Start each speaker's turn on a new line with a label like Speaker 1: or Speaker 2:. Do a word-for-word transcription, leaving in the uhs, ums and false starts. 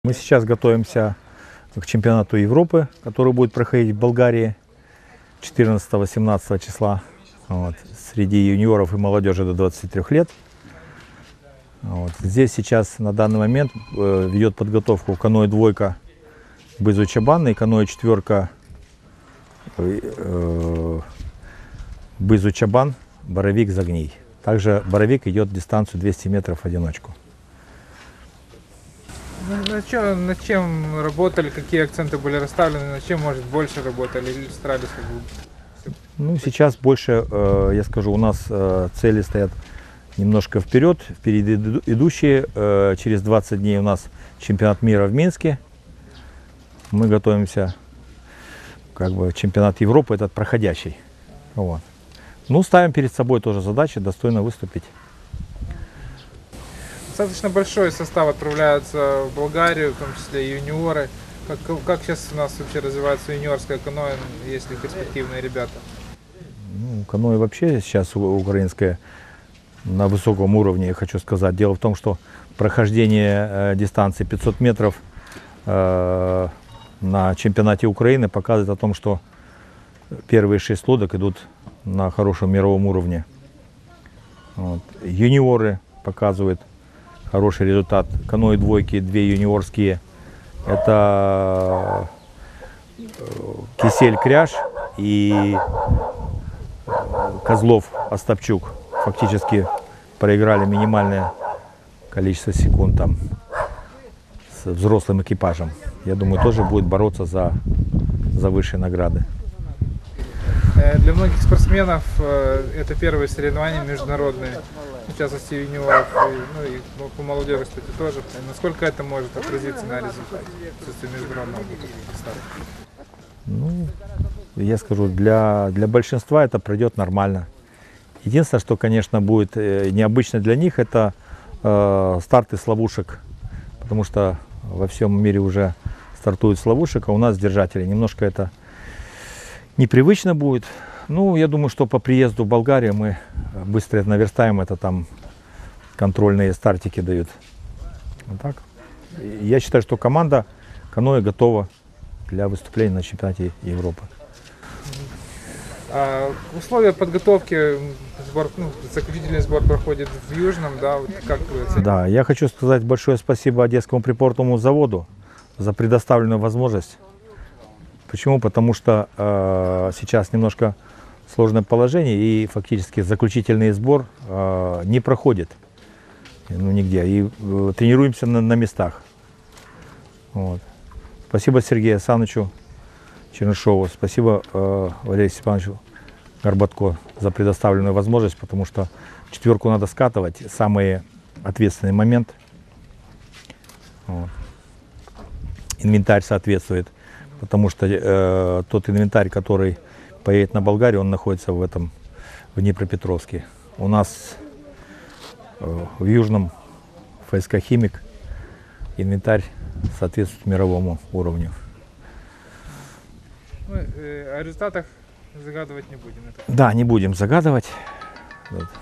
Speaker 1: Мы сейчас готовимся к чемпионату Европы, который будет проходить в Болгарии четырнадцатого-семнадцатого числа. Вот, среди юниоров и молодежи до двадцати трёх лет. Вот. Здесь сейчас на данный момент э, ведет подготовку каноэ двойка Бызу Чабан и каноэ четверка э, Бызу Чабан Боровик Загний. Также Боровик идет дистанцию двести метров в одиночку.
Speaker 2: Над чем, над чем работали, какие акценты были расставлены, над чем, может, больше работали или старались как бы?
Speaker 1: Ну, сейчас больше, э, я скажу, у нас э, цели стоят немножко вперед, впереди идущие. Э, через двадцать дней у нас чемпионат мира в Минске. Мы готовимся, как бы, чемпионат Европы, этот проходящий. Вот. Ну, ставим перед собой тоже задачу достойно выступить.
Speaker 2: Достаточно большой состав отправляется в Болгарию, в том числе и юниоры. Как, как сейчас у нас вообще развивается юниорское каноэ, есть ли перспективные ребята?
Speaker 1: Ну, каноэ вообще сейчас украинское на высоком уровне, я хочу сказать. Дело в том, что прохождение э, дистанции пятьсот метров э, на чемпионате Украины показывает о том, что первые шесть лодок идут на хорошем мировом уровне. Вот. Юниоры показывают хороший результат. Каноэ двойки, две юниорские. Это Кисель Кряж и Козлов Остапчук. Фактически проиграли минимальное количество секунд там с взрослым экипажем. Я думаю, тоже будет бороться за, за высшие награды.
Speaker 2: Для многих спортсменов это первые соревнования международные, в частности юниоров, ну и по молодежи, кстати, тоже. Насколько это может отразиться на результате международного старта?
Speaker 1: Ну, я скажу, для, для большинства это пройдет нормально. Единственное, что, конечно, будет необычно для них, это э, старты с ловушек, потому что во всем мире уже стартуют с ловушек, а у нас держатели. Немножко это непривычно будет. Ну, я думаю, что по приезду в Болгарию мы быстро наверстаем это, там контрольные стартики дают. Вот так. Я считаю, что команда каноэ готова для выступления на чемпионате Европы.
Speaker 2: А условия подготовки, сбор, ну, заключительный сбор проходит в Южном, да? Вот как вы оцените?
Speaker 1: Да, я хочу сказать большое спасибо Одесскому припортовому заводу за предоставленную возможность. Почему? Потому что э, сейчас немножко сложное положение и фактически заключительный сбор э, не проходит ну, нигде. И э, тренируемся на, на местах. Вот. Спасибо Сергею Санычу Чернышову, спасибо э, Валерию Степановичу Горбатко за предоставленную возможность, потому что четверку надо скатывать, самый ответственный момент. Вот. Инвентарь соответствует. Потому что э, тот инвентарь, который поедет на Болгарию, он находится в этом, в Днепропетровске. У нас э, в Южном ФСК «Химик» инвентарь соответствует мировому уровню.
Speaker 2: Ну, э, о результатах загадывать не будем.
Speaker 1: Да, не будем загадывать. Вот.